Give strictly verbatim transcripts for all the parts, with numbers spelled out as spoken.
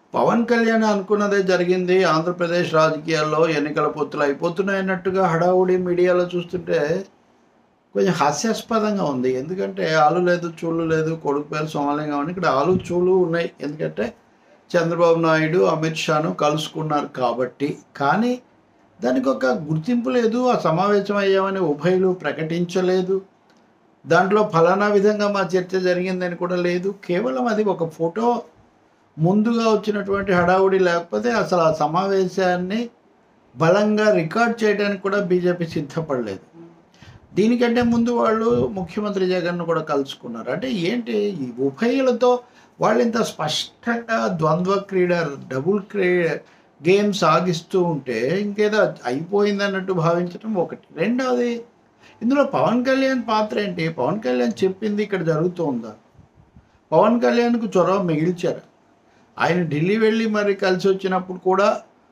పవన్ కళ్యాణ్ అనుకున్నదే జరిగింది. ఆంధ్రప్రదేశ్ రాజకీయాల్లో ఎన్నికల పొత్తులు అయిపోతున్నాయన్నట్టుగా హడావుడి మీడియాలో చూస్తుంటే కొంచెం హాస్యాస్పదంగా ఉంది. ఎందుకంటే ఆలు లేదు, చూలు లేదు. కొడుకు పేరు సోమలింగం అని ఇక్కడ ఆలు, చూలు ఉన్నాయి. ఎందుకంటే చంద్రబాబు నాయుడు, అమిత్ షాను కలుసుకున్నారు కాబట్టి. కానీ దానికి ఒక గుర్తింపు లేదు. ఆ సమావేశం అయ్యామని ఉభయులు ప్రకటించలేదు. దాంట్లో ఫలానా విధంగా మా చర్చ జరిగిందని కూడా లేదు. కేవలం అది ఒక ఫోటో ముందుగా వచ్చినటువంటి హడావుడి, లేకపోతే అసలు ఆ సమావేశాన్ని బలంగా రికార్డ్ చేయడానికి కూడా బీజేపీ సిద్ధపడలేదు. దీనికంటే ముందు వాళ్ళు ముఖ్యమంత్రి జగన్ను కూడా కలుసుకున్నారు. అంటే ఏంటి, ఈ ఉభయులతో వాళ్ళు ఇంత స్పష్టంగా ద్వంద్వ క్రీడ, డబుల్ క్రీ గేమ్ సాగిస్తూ ఉంటే ఇంకేదో అయిపోయిందన్నట్టు భావించడం ఒకటి. రెండవది, ఇందులో పవన్ కళ్యాణ్ పాత్ర ఏంటి? పవన్ కళ్యాణ్ చెప్పింది ఇక్కడ జరుగుతుందా? పవన్ కళ్యాణ్కు చొరవ మిగిల్చారు. ఆయన ఢిల్లీ వెళ్ళి మరి కలిసి వచ్చినప్పుడు కూడా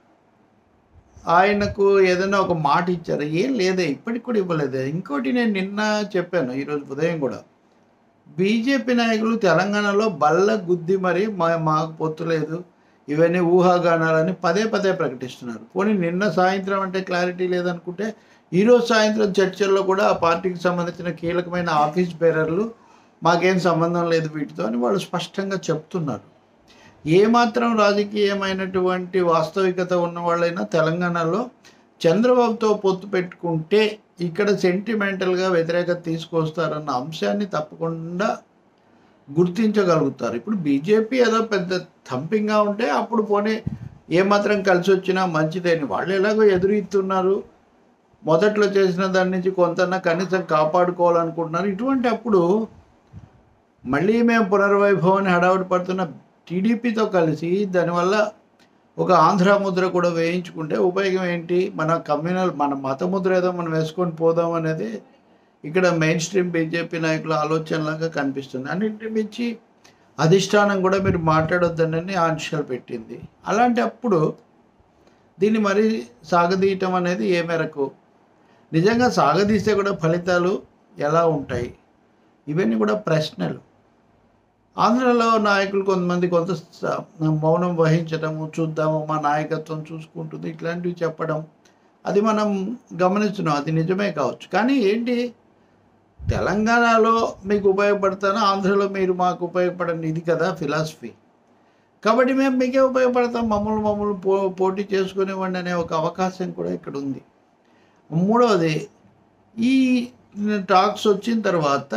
ఆయనకు ఏదైనా ఒక మాట ఇచ్చారు? ఏం లేదే, ఇప్పటికి కూడా ఇవ్వలేదే. ఇంకోటి, నేను నిన్న చెప్పాను, ఈరోజు ఉదయం కూడా, బీజేపీ నాయకులు తెలంగాణలో బల్ల గుద్ది మరి మా మాకు పొత్తు లేదు, ఇవన్నీ ఊహాగానాలని పదే పదే ప్రకటిస్తున్నారు. పోనీ నిన్న సాయంత్రం అంటే క్లారిటీ లేదనుకుంటే ఈరోజు సాయంత్రం చర్చల్లో కూడా ఆ పార్టీకి సంబంధించిన కీలకమైన ఆఫీస్ బేరర్లు మాకేం సంబంధం లేదు వీటితో అని వాళ్ళు స్పష్టంగా చెప్తున్నారు. ఏమాత్రం రాజకీయమైనటువంటి వాస్తవికత ఉన్న వాళ్ళైనా తెలంగాణలో చంద్రబాబుతో పొత్తు పెట్టుకుంటే ఇక్కడ సెంటిమెంటల్గా వ్యతిరేకత తీసుకొస్తారన్న అంశాన్ని తప్పకుండా గుర్తించగలుగుతారు. ఇప్పుడు బీజేపీ ఏదో పెద్ద థంపింగ్గా ఉంటే అప్పుడు పోనీ ఏమాత్రం కలిసి వచ్చినా మంచిదేని, వాళ్ళు ఎలాగో ఎదురు ఇస్తున్నారు, మొదట్లో చేసిన దాని నుంచి కొంతన్నా కనీసం కాపాడుకోవాలనుకుంటున్నారు. ఇటువంటి అప్పుడు మళ్ళీ మేము పునర్వైభవాన్ని హడావుడి పడుతున్న టీడీపీతో కలిసి దానివల్ల ఒక ఆంధ్ర ముద్ర కూడా వేయించుకుంటే ఉపయోగం ఏంటి? మన కమ్యూనల్ మన మత ముద్ర ఏదో మనం వేసుకొని పోదాం అనేది ఇక్కడ మెయిన్ స్ట్రీమ్ బీజేపీ నాయకుల ఆలోచనలాగా కనిపిస్తుంది. అన్నింటి మించి అధిష్టానం కూడా మీరు మాట్లాడొద్దనని ఆంక్షలు పెట్టింది. అలాంటి అప్పుడు దీన్ని మరీ సాగదీయటం అనేది ఏ మేరకు? నిజంగా సాగదీస్తే కూడా ఫలితాలు ఎలా ఉంటాయి? ఇవన్నీ కూడా ప్రశ్నలు. ఆంధ్రలో నాయకులు కొంతమంది కొంత మౌనం వహించడము, చూద్దాము మా నాయకత్వం చూసుకుంటుంది, ఇట్లాంటివి చెప్పడం, అది మనం గమనిస్తున్నాం. అది నిజమే కావచ్చు. కానీ ఏంటి, తెలంగాణలో మీకు ఉపయోగపడతాను, ఆంధ్రలో మీరు మాకు ఉపయోగపడండి, ఇది కదా ఫిలాసఫీ. కాబట్టి మేము మీకే ఉపయోగపడతాం, మమ్మల్ని మమ్మల్ని పో పోటీ చేసుకునేవ్వండి అనే ఒక అవకాశం కూడా ఇక్కడ ఉంది. మూడవది, ఈ టాక్స్ వచ్చిన తర్వాత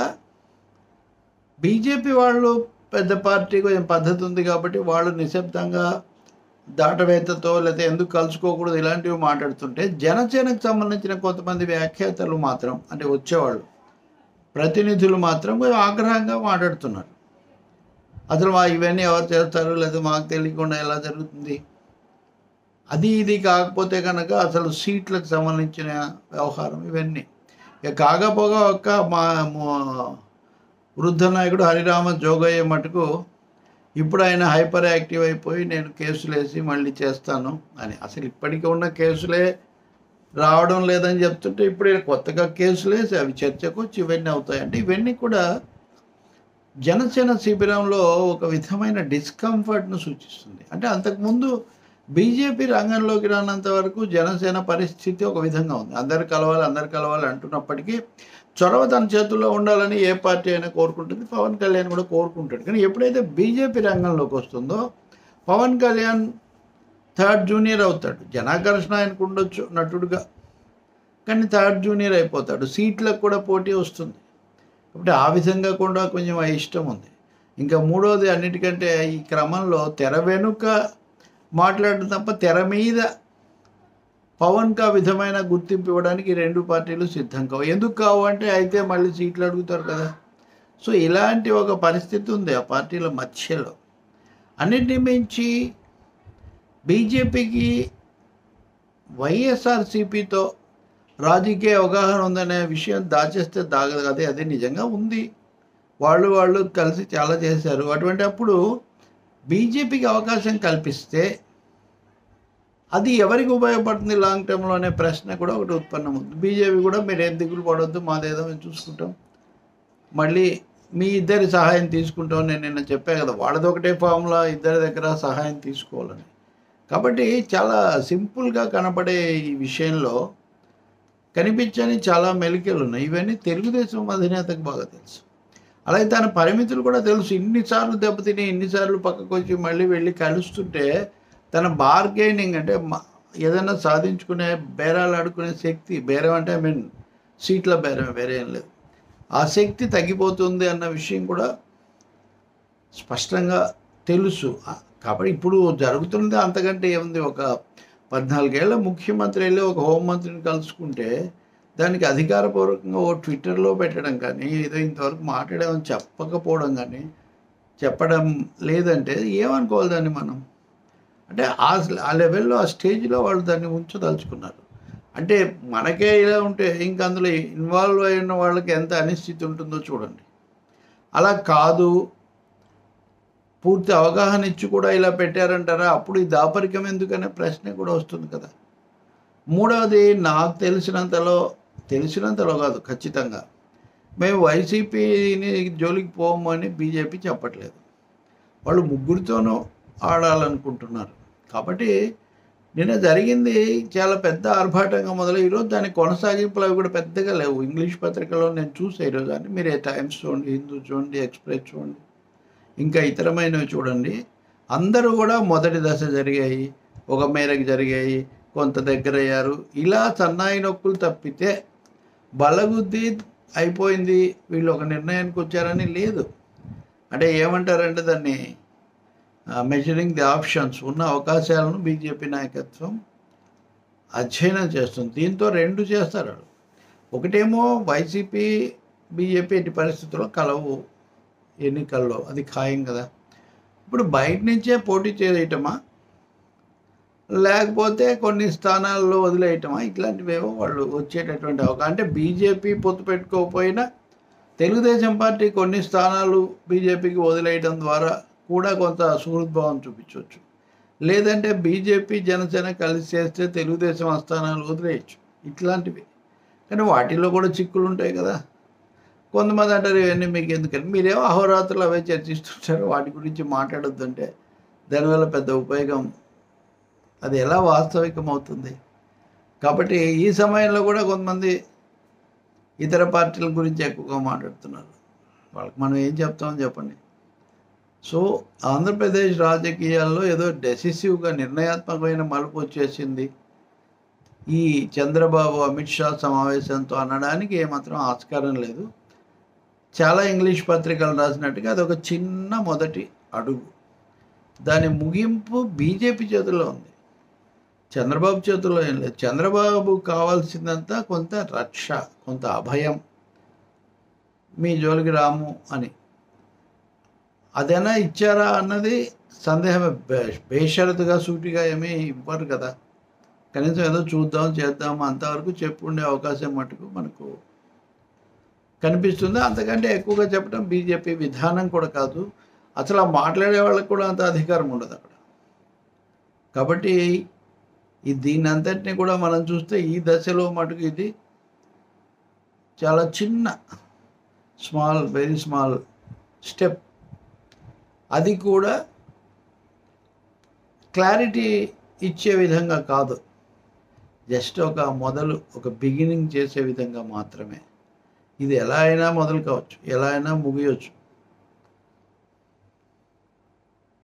బీజేపీ వాళ్ళు పెద్ద పార్టీ కొంచెం పద్ధతి ఉంది కాబట్టి వాళ్ళు నిశ్శబ్దంగా దాటవేతతో లేకపోతే ఎందుకు కలుసుకోకూడదు ఇలాంటివి మాట్లాడుతుంటే, జనసేనకు సంబంధించిన కొంతమంది వ్యాఖ్యాతలు మాత్రం, అంటే వచ్చేవాళ్ళు ప్రతినిధులు మాత్రం కొంచెం ఆగ్రహంగా మాట్లాడుతున్నారు. అసలు మా ఇవన్నీ ఎవరు చేస్తారు, లేదా మాకు తెలియకుండా ఎలా జరుగుతుంది, అది ఇది కాకపోతే కనుక అసలు సీట్లకు సంబంధించిన వ్యవహారం ఇవన్నీ. ఇక కాకపోగా ఒక్క మా వృద్ధ నాయకుడు హరిరామ జోగయ్య మటుకు ఇప్పుడు ఆయన హైపర్ యాక్టివ్ అయిపోయి నేను కేసులు వేసి మళ్ళీ చేస్తాను అని, అసలు ఇప్పటికీ ఉన్న కేసులే రావడం లేదని చెప్తుంటే ఇప్పుడు కొత్తగా కేసులు వేసి అవి చర్చకు వచ్చి ఇవన్నీ అవుతాయి. అంటే ఇవన్నీ కూడా జనసేన శిబిరంలో ఒక విధమైన డిస్కంఫర్ట్ను సూచిస్తుంది. అంటే అంతకుముందు బీజేపీ రంగంలోకి రానంత వరకు జనసేన పరిస్థితి ఒక విధంగా ఉంది. అందరు కలవాలి అందరు కలవాలి అంటున్నప్పటికీ చొరవ తన చేతుల్లో ఉండాలని ఏ పార్టీ అయినా కోరుకుంటుంది, పవన్ కళ్యాణ్ కూడా కోరుకుంటాడు. కానీ ఎప్పుడైతే బీజేపీ రంగంలోకి వస్తుందో పవన్ కళ్యాణ్ థర్డ్ జూనియర్ అవుతాడు. జనాకర్షణ ఆయనకు ఉండొచ్చు నటుడుగా, కానీ థర్డ్ జూనియర్ అయిపోతాడు. సీట్లకు కూడా పోటీ వస్తుంది కాబట్టి ఆ విధంగా కూడా కొంచెం ఇష్టం ఉంది. ఇంకా మూడవది, అన్నిటికంటే ఈ క్రమంలో తెర వెనుక మాట్లాడడం తప్ప తెర మీద పవన్కి ఆ విధమైన గుర్తింపు ఇవ్వడానికి రెండు పార్టీలు సిద్ధం కావు. ఎందుకు కావు అంటే అయితే మళ్ళీ సీట్లు అడుగుతారు కదా. సో ఇలాంటి ఒక పరిస్థితి ఉంది ఆ పార్టీల మధ్యలో. అన్నింటినీ మించి బీజేపీకి వైఎస్ఆర్సీపీతో రాజకీయ అవగాహన ఉందనే విషయం దాచేస్తే దాగదు. అదే అది నిజంగా ఉంది, వాళ్ళు వాళ్ళు కలిసి చాలా చేశారు. అటువంటి అప్పుడు బీజేపీకి అవకాశం కల్పిస్తే అది ఎవరికి ఉపయోగపడుతుంది లాంగ్ టర్మ్లో అనే ప్రశ్న కూడా ఒకటి ఉత్పన్నమవుతుంది. బీజేపీ కూడా మీరు ఏం దిగులు పడవద్దు, మాదేదో మేము చూసుకుంటాం, మళ్ళీ మీ ఇద్దరి సహాయం తీసుకుంటాం. నేను నిన్న చెప్పా కదా, వాళ్ళది ఒకటే ఫార్ములా, ఇద్దరి దగ్గర సహాయం తీసుకోవాలని. కాబట్టి చాలా సింపుల్గా కనపడే ఈ విషయంలో కనిపించని చాలా మెలికలు ఉన్నాయి. ఇవన్నీ తెలుగుదేశం అధినేతకు బాగా తెలుసు. అలాగే తన పరిమితులు కూడా తెలుసు. ఇన్నిసార్లు దెబ్బతిని ఇన్నిసార్లు పక్కకు వచ్చి మళ్ళీ వెళ్ళి కలుస్తుంటే తన బార్గెనింగ్ అంటే ఏదైనా సాధించుకునే, బేరాలు ఆడుకునే శక్తి, బేరం అంటే ఐ మీన్ సీట్ల బేరం, వేరే ఏం లేదు, ఆ శక్తి తగ్గిపోతుంది అన్న విషయం కూడా స్పష్టంగా తెలుసు. కాబట్టి ఇప్పుడు జరుగుతున్నది అంతకంటే ఏముంది, ఒక పద్నాలుగేళ్ల ముఖ్యమంత్రి వెళ్ళి ఒక హోంమంత్రిని కలుసుకుంటే దానికి అధికారపూర్వకంగా ఓ ట్విట్టర్లో పెట్టడం కానీ, ఏదో ఇంతవరకు మాట్లాడామని చెప్పకపోవడం కానీ, చెప్పడం లేదంటే ఏమనుకోవాలి దాన్ని మనం? అంటే ఆ ఆ లెవెల్లో, ఆ స్టేజ్లో వాళ్ళు దాన్ని ఉంచదలుచుకున్నారు. అంటే మనకే ఇలా ఉంటే ఇంక అందులో ఇన్వాల్వ్ అయిన వాళ్ళకి ఎంత అనిశ్చితి ఉంటుందో చూడండి. అలా కాదు, పూర్తి అవగాహన ఇచ్చి కూడా ఇలా పెట్టారంటారా, అప్పుడు ఈ దాపరికం ఎందుకనే ప్రశ్న కూడా వస్తుంది కదా. మూడవది, నాకు తెలిసినంతలో తెలిసినంతలో కాదు ఖచ్చితంగా, మేము వైసీపీని జోలికి పోము అని బీజేపీ చెప్పట్లేదు. వాళ్ళు ముగ్గురితోనూ ఆడాలనుకుంటున్నారు. కాబట్టి నిన్న జరిగింది చాలా పెద్ద ఆర్భాటంగా మొదలై ఈరోజు దాని కొనసాగింపులు అవి కూడా పెద్దగా లేవు. ఇంగ్లీష్ పత్రికలో నేను చూసే ఈరోజు అని, మీరు టైమ్స్ చూడండి, హిందూ చూడండి, ఎక్స్ప్రెస్ చూడండి, ఇంకా ఇతరమైనవి చూడండి, అందరూ కూడా మొదటి దశ జరిగాయి, ఒక మేరకు జరిగాయి, కొంత దగ్గర అయ్యారు, ఇలా సన్నాయి నొక్కులు తప్పితే బలగుద్ది అయిపోయింది, వీళ్ళు ఒక నిర్ణయానికి వచ్చారని లేదు. అంటే ఏమంటారంటే దాన్ని మెజరింగ్ ది ఆప్షన్స్, ఉన్న అవకాశాలను బీజేపీ నాయకత్వం అధ్యయనం చేస్తుంది. దీంతో రెండు చేస్తారు. ఒకటేమో వైసీపీ బీజేపీ ఎట్టి పరిస్థితుల్లో కలవు ఎన్నికల్లో, అది ఖాయం కదా. ఇప్పుడు బయట నుంచే పోటీ చేయటమా, లేకపోతే కొన్ని స్థానాల్లో వదిలేయటమా, ఇట్లాంటివేవో వాళ్ళు వచ్చేటటువంటి అవకాశం. అంటే బీజేపీ పొత్తు పెట్టుకోకపోయినా తెలుగుదేశం పార్టీ కొన్ని స్థానాలు బీజేపీకి వదిలేయడం ద్వారా కూడా కొంత సుహృద్భావం చూపించవచ్చు. లేదంటే బీజేపీ జనసేన కలిసి చేస్తే తెలుగుదేశం ఆ స్థానాలు వదిలేయచ్చు, ఇట్లాంటివి. కానీ వాటిల్లో కూడా చిక్కులు ఉంటాయి కదా. కొంతమంది అంటారు ఇవన్నీ మీకు ఎందుకని, మీరేమో అహోరాత్రులు అవే చర్చిస్తుంటారు, వాటి గురించి మాట్లాడొద్దంటే దానివల్ల పెద్ద ఉపయోగం, అది ఎలా వాస్తవికం అవుతుంది? కాబట్టి ఈ సమయంలో కూడా కొంతమంది ఇతర పార్టీల గురించి ఎక్కువగా మాట్లాడుతున్నారు. వాళ్ళకి మనం ఏం చెప్తామని చెప్పండి. సో ఆంధ్రప్రదేశ్ రాజకీయాల్లో ఏదో డెసిసివ్గా నిర్ణయాత్మకమైన మలుపు వచ్చేసింది ఈ చంద్రబాబు అమిత్ షా సమావేశంతో అనడానికి ఏమాత్రం ఆస్కారం లేదు. చాలా ఇంగ్లీష్ పత్రికలు రాసినట్టుగా అదొక చిన్న మొదటి అడుగు. దాని ముగింపు బీజేపీ చేతుల్లో ఉంది, చంద్రబాబు చేతుల్లో ఏం లేదు. చంద్రబాబు కావాల్సిందంతా కొంత రక్ష, కొంత అభయం, మీ జోలికి రాము అని. అదైనా ఇచ్చారా అన్నది సందేహమే. బేషరతుగా సూటిగా ఏమీ ఇవ్వరు కదా. కనీసం ఏదో చూద్దాం చేద్దాం అంతవరకు చెప్పుండే అవకాశం మటుకు మనకు కనిపిస్తుంది. అంతకంటే ఎక్కువగా చెప్పడం బీజేపీ విధానం కూడా కాదు. అసలు ఆ మాట్లాడే వాళ్ళకి కూడా అంత అధికారం ఉండదు అక్కడ. కాబట్టి ఈ దీన్ని అంతటినీ కూడా మనం చూస్తే ఈ దశలో మటుకు ఇది చాలా చిన్న స్మాల్, వెరీ స్మాల్ స్టెప్. అది కూడా క్లారిటీ ఇచ్చే విధంగా కాదు, జస్ట్ ఒక మొదలు, ఒక బిగినింగ్ చేసే విధంగా మాత్రమే. ఇది ఎలా అయినా మొదలు కావచ్చు, ఎలా అయినా ముగియవచ్చు.